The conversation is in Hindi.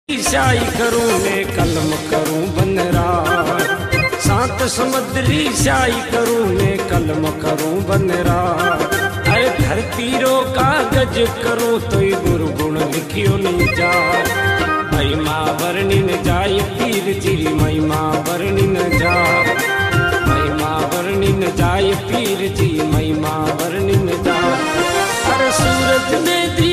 स्याही करूं मैं कलम करूं बनरा, सात समुद्री स्याही करूं मैं कलम करूं बनरा। अरे धरती रो कागज करूं तो गुरगुण लिखियो नहीं जा। महिमा वर्णि न जाय पीर जी, महिमा वर्णि न जा, महिमा वर्णि न जाय पीर जी, महिमा वर्णि न जा। अरे सूरज में